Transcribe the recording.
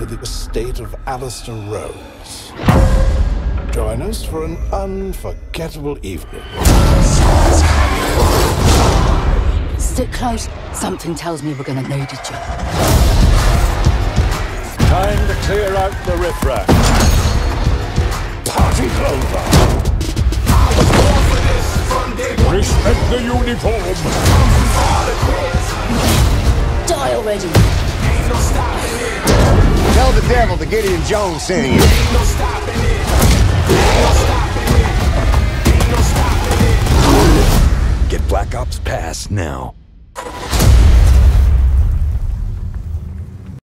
to the estate of Alistair Rose. Join us for an unforgettable evening. Stick close. Something tells me we're gonna need each other. Time to clear out the riffraff. Party Clover! Respect the uniform. Die already. Tell the devil to Gideon Jones sent you. Get Black Ops Pass now.